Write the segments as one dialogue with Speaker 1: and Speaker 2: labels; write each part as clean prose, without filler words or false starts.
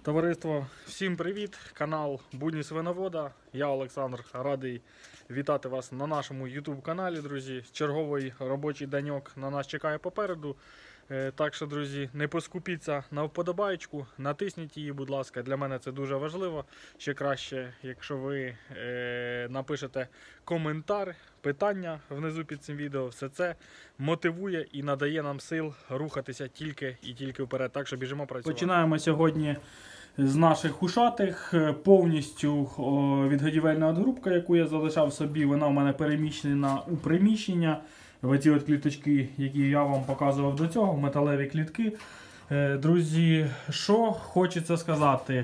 Speaker 1: Товариство, всім привіт! Канал Будні Свиновода. Я Олександр, радий вітати вас на нашому YouTube каналі, друзі. Черговий робочий деньок на нас чекає попереду. Так що, друзі, не поскупіться на вподобайку, натисніть її, будь ласка. Для мене це дуже важливо. Ще краще, якщо ви напишете коментар, питання внизу під цим відео. Все це мотивує і надає нам сил рухатися тільки і тільки вперед. Так що біжимо працювати. Починаємо сьогодні з наших ушатих. Повністю відгодівельна грубка, яку я залишав собі, вона в мене переміщена у приміщення. В ці от кліточки, які я вам показував до цього, металеві клітки. Друзі, що хочеться сказати.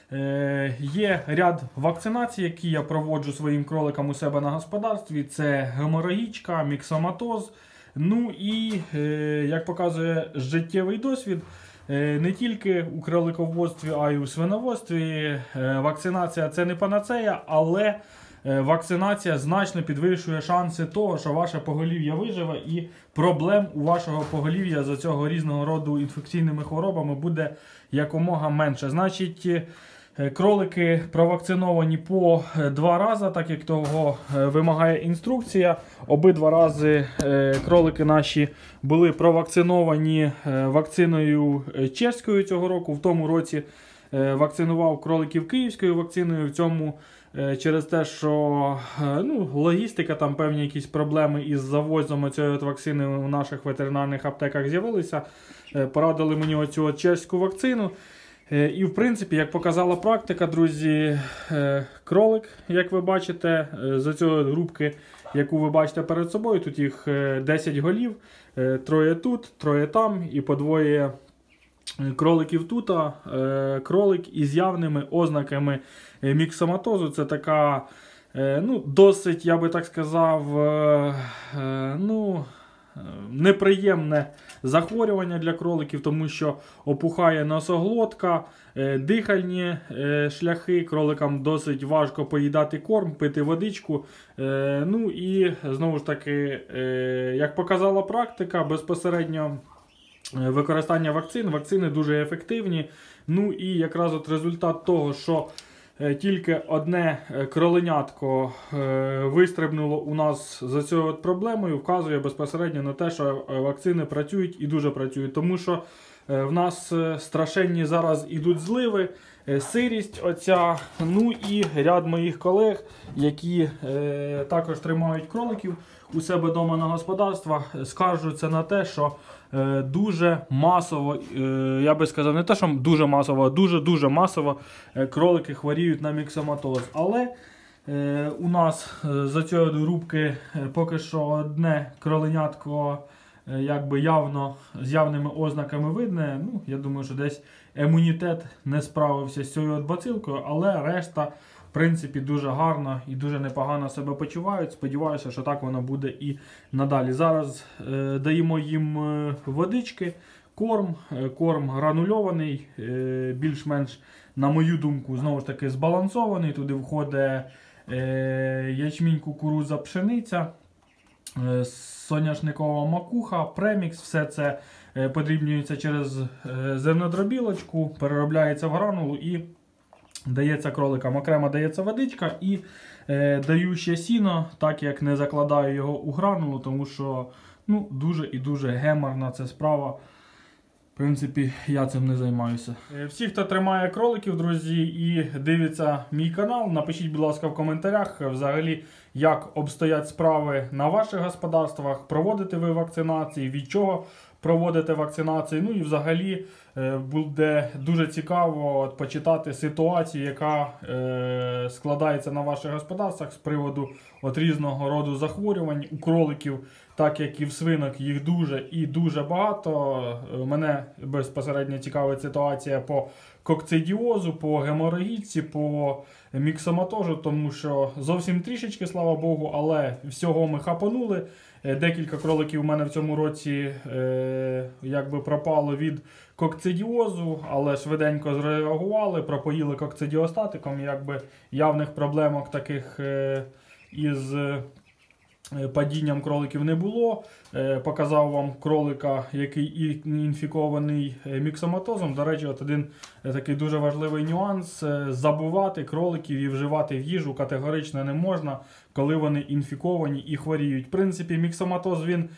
Speaker 1: Є ряд вакцинацій, які я проводжу своїм кроликам у себе на господарстві. Це геморагічка, міксоматоз. Ну і, як показує життєвий досвід, не тільки у кролиководстві, а й у свиноводстві вакцинація – це не панацея, але вакцинація значно підвищує шанси того, що ваше поголів'я виживе і проблем у вашого поголів'я за цього різного роду інфекційними хворобами буде якомога менше. Значить, кролики провакциновані по 2 рази, так як того вимагає інструкція. Обидва рази кролики наші були провакциновані вакциною чеською цього року. В тому році вакцинував кроликів київською вакциною, в цьому через те, що логістика, там певні якісь проблеми із завозом цієї вакцини в наших ветеринарних аптеках з'явилися. Порадили мені оцю чеську вакцину. І в принципі, як показала практика, друзі, кролик, як ви бачите, з цієї грубки, яку ви бачите перед собою, тут їх 10 голів, 3 тут, 3 там і по 2 кроликів тут. Кролик із явними ознаками міксоматозу. Це така, досить, я би так сказав, неприємне захворювання для кроликів, тому що опухає носоглотка, дихальні шляхи, кроликам досить важко поїдати корм, пити водичку. І знову ж таки, як показала практика, безпосередньо використання вакцини дуже ефективні. Ну і якраз от результат того, що тільки одне кроленятко вистрибнуло у нас за цією проблемою, вказує безпосередньо на те, що вакцини працюють і дуже працюють. Тому що в нас страшенні зараз ідуть зливи, сирість оця, ну і ряд моїх колег, які також тримають кроликів у себе вдома на господарствах, скаржуються на те, що дуже масово, я би сказав, не те, що дуже масово, а дуже-дуже масово кролики хворіють на міксоматоз. Але у нас за цієї грубки поки що одне кроленятко якби явно, з явними ознаками видне. Я думаю, що десь імунітет не справився з цією бацилкою, але решта, в принципі, дуже гарно і дуже непогано себе почувають. Сподіваюся, що так воно буде і надалі. Зараз даємо їм водички, корм гранульований, більш-менш, на мою думку, знову ж таки збалансований. Туди входить ячмінь, кукурудза, пшениця, соняшникова макуха, премікс. Все це подрібнюється через зернодробілочку, переробляється в гранулу і дається кроликам. Окремо дається водичка і даю ще сіно, так як не закладаю його у гранулу, тому що дуже і дуже геморна це справа. В принципі, я цим не займаюся. Всі, хто тримає кроликів, друзі, і дивиться мій канал, напишіть, будь ласка, в коментарях, взагалі, як обстоять справи на ваших господарствах, проводите ви вакцинації, від чого проводите вакцинації. Ну і взагалі буде дуже цікаво почитати ситуацію, яка складається на ваших господарствах з приводу різного роду захворювань у кроликів, так як і в свинок їх дуже і дуже багато. Мене безпосередньо цікавить ситуація по кокцидіозу, по геморагічці, по міксоматозу, тому що зовсім трішечки, слава Богу, але всього ми хапанули. Декілька кроликів у мене в цьому році якби пропало від кокцидіозу, але швиденько зреагували, пропоїли кокцидіостатиком, якби явних проблемок таких із падінням кроликів не було. Показав вам кролика, який інфікований міксоматозом. До речі, от один такий дуже важливий нюанс. Забувати кроликів і вживати в їжу категорично не можна, коли вони інфіковані і хворіють. В принципі, міксоматоз він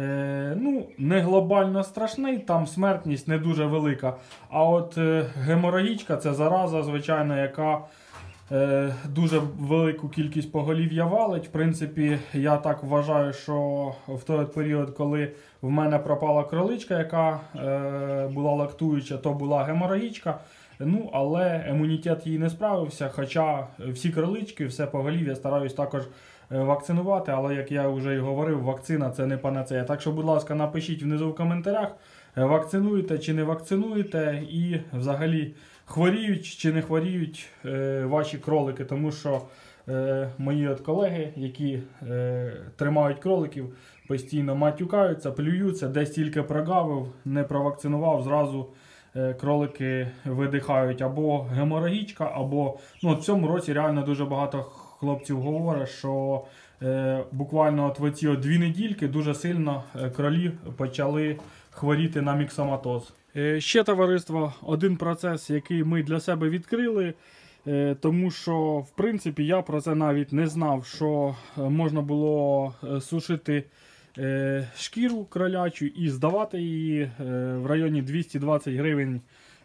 Speaker 1: не глобально страшний, там смертність не дуже велика. А от геморагічка – це зараза, звичайно, яка дуже велику кількість поголів'я валить. В принципі, я так вважаю, що в той період, коли в мене пропала кроличка, яка була лактуюча, то була геморагічка. Але імунітет їй не справився, хоча всі кролички, все поголів'я стараюсь також вакцинувати, але, як я вже і говорив, вакцина – це не панацея. Так що, будь ласка, напишіть внизу в коментарях, вакцинуєте чи не вакцинуєте, і взагалі хворіють чи не хворіють ваші кролики, тому що мої от колеги, які тримають кроликів, постійно матюкаються, плюються, десь тільки прогавив, не провакцинував, зразу кролики видихають або геморагічка, або в цьому році реально дуже багато хлопців говорять, що буквально от в ці 2 недільки дуже сильно кролі почали хворіти на міксоматоз. Ще, товариство, один процес, який ми для себе відкрили, тому що, в принципі, я про це навіть не знав, що можна було сушити шкіру кролячу і здавати її в районі 220 гривень.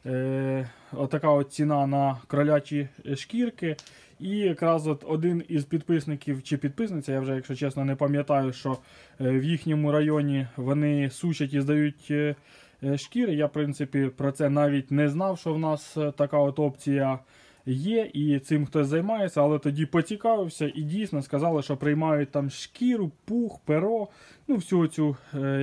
Speaker 1: Отака от ціна на кролячі шкірки. І якраз от один із підписників чи підписниця, я вже, якщо чесно, не пам'ятаю, що в їхньому районі вони сушать і здають шкіри. Я, в принципі, про це навіть не знав, що в нас така от опція є, і цим хтось займається, але тоді поцікавився і дійсно сказали, що приймають там шкіру, пух, перо, всю цю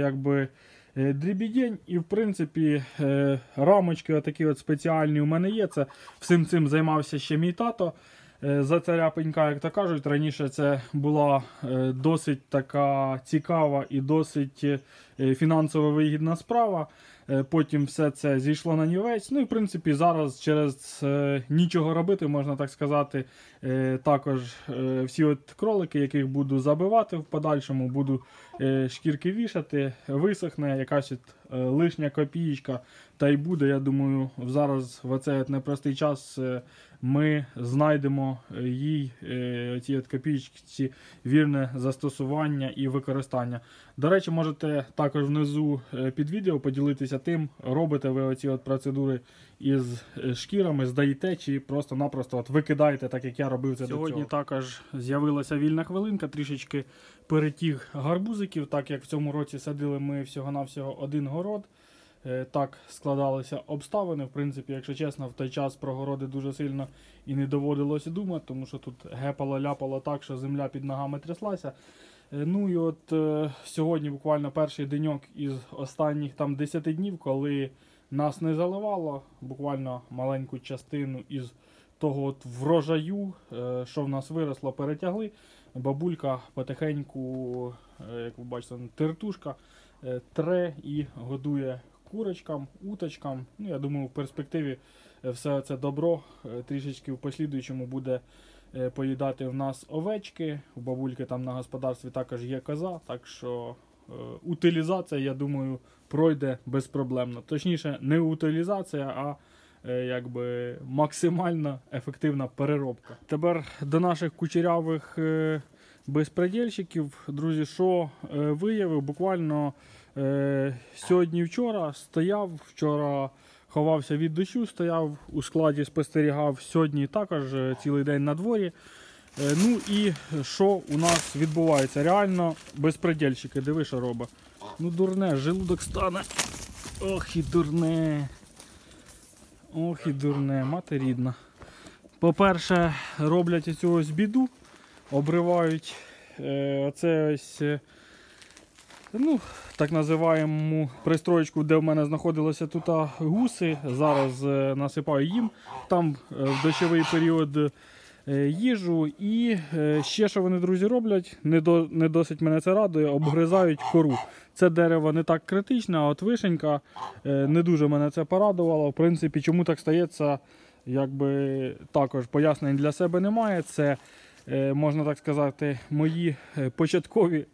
Speaker 1: дрібідень. І, в принципі, рамочки отакі от спеціальні у мене є. Це всім цим займався ще мій тато. За царя пенька, як то кажуть, раніше це була досить така цікава і досить фінансово вигідна справа. Потім все це зійшло на нівець. І, в принципі, зараз через нічого робити, можна так сказати, також всі от кролики, яких буду забивати в подальшому, буду шкірки вішати, висохне якась лишня копієчка, та й буде, я думаю, зараз в оцей непростий час ми знайдемо їй ці копійки вірне застосування і використання. До речі, можете також внизу під відео поділитися тим, робите ви оці от процедури із шкірами, здаєте чи просто-напросто викидаєте, так як я робив це до цього. Сьогодні також з'явилася вільна хвилинка, трішечки перетіг гарбузиків, так як в цьому році садили ми всього-навсього один город. Так складалися обставини. В принципі, якщо чесно, в той час про городи дуже сильно і не доводилося думати, тому що тут гепало-ляпало так, що земля під ногами тряслася. І от сьогодні буквально перший деньок із останніх 10 днів, коли нас не заливало, буквально маленьку частину із того от врожаю, що в нас виросло, перетягли. Бабулька потихеньку, як ви бачите, тертушка, тре і годує курочкам, уточкам. Я думаю, в перспективі все це добро трішечки в послідуючому буде поїдати в нас овечки. У бабульки там на господарстві також є коза, так що утилізація, я думаю, пройде безпроблемно. Точніше, не утилізація, а максимально ефективна переробка. Тепер до наших кучерявих безпредельщиків, друзі, що виявив? Буквально сьогодні-вчора вчора ховався від дощу, стояв у складі, спостерігав, сьогодні також цілий день на дворі. І що у нас відбувається? Реально безпредельщики, диви, що робить. Дурне, желудок стане. Ох і дурне. Ох і дурне, мати рідна. По-перше, роблять оцю ось біду, обривають оце ось, так називаємо пристроєчку, де в мене знаходилися тут гуси. Зараз насипаю їм там в дощовий період їжу. І ще що вони, друзі, роблять, не досить мене це радує, обгризають кору. Це дерево не так критичне, а от вишенька не дуже мене це порадувало. В принципі, чому так стається, також пояснень для себе немає. Це можна так сказати, мої початкові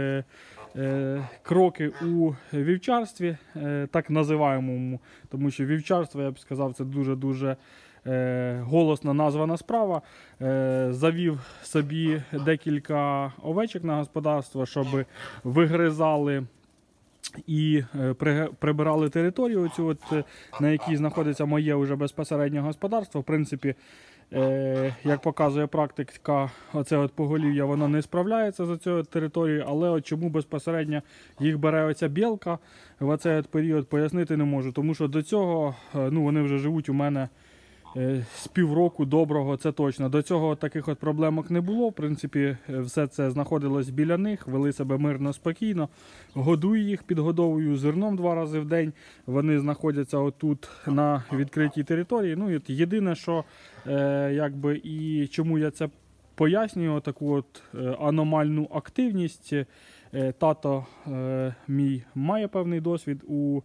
Speaker 1: кроки у вівчарстві, так називаємому, тому що вівчарство, я б сказав, це дуже-дуже голосно названа справа. Завів собі декілька овечок на господарство, щоб вигризали і прибирали територію, оцю от, на якій знаходиться моє вже безпосереднє господарство. В принципі, як показує практика, оце от поголів'я, воно не справляється за цією територією, але от чому безпосередньо їх бере оця білка в оцей от період, пояснити не можу. Тому що до цього вони вже живуть у мене з півроку доброго, це точно. До цього таких от проблемок не було. В принципі, все це знаходилось біля них, вели себе мирно, спокійно. Годую їх, підгодовую зерном 2 рази в день. Вони знаходяться отут на відкритій території. Ну, і єдине, що якби і чому я це пояснюю, таку от аномальну активність. Тато мій має певний досвід у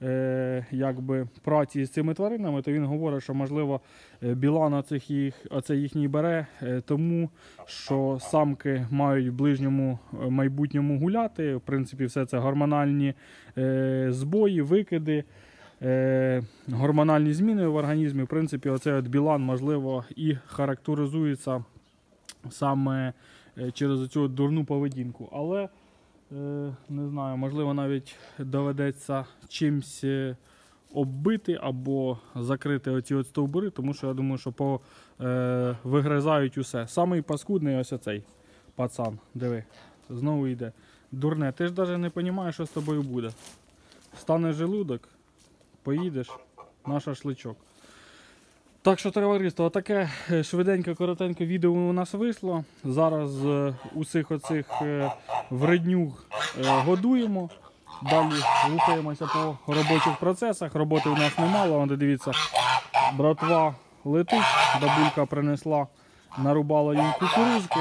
Speaker 1: праці з цими тваринами, то він говорить, що можливо білан оце їхній бере, тому що самки мають в ближньому майбутньому гуляти. В принципі, все це гормональні збої, викиди, гормональні зміни в організмі. В принципі, оцей от білан, можливо, і характеризується саме через цю дурну поведінку. Але не знаю, можливо, навіть доведеться чимось оббити або закрити оці от стовбури, тому що я думаю, що вигризають усе. Самий паскудний ось оцей пацан. Диви, знову йде. Дурне, ти ж навіть не розумієш, що з тобою буде. Стане желудок, поїдеш на шашличок. Так що, товариство, отаке швиденьке, коротеньке відео у нас вийшло. Зараз усіх оцих вреднюг годуємо. Далі рухаємося по робочих процесах. Роботи у нас немало. Вон, дивіться, братва летить, бабулька принесла, нарубала їм кукурузки.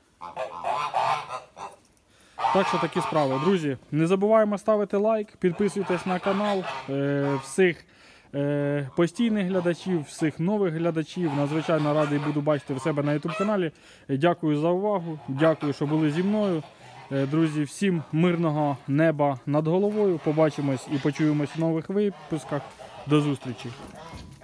Speaker 1: Так що такі справи. Друзі, не забуваємо ставити лайк, підписуйтесь на канал. Всіх постійних глядачів, всіх нових глядачів. Надзвичайно радий буду бачити в себе на YouTube каналі. Дякую за увагу, дякую, що були зі мною. Друзі, всім мирного неба над головою. Побачимось і почуємось в нових випусках. До зустрічі!